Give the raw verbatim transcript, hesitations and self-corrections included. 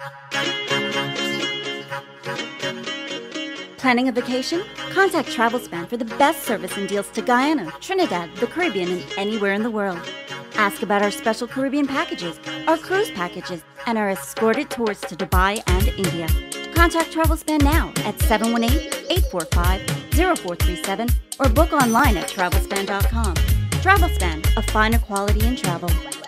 Planning a vacation? Contact TravelSpan for the best service and deals to Guyana, Trinidad, the Caribbean, and anywhere in the world. Ask about our special Caribbean packages, our cruise packages, and our escorted tours to Dubai and India. Contact TravelSpan now at seven one eight, eight four five, zero four three seven or book online at travelspan dot com. TravelSpan, a finer quality in travel.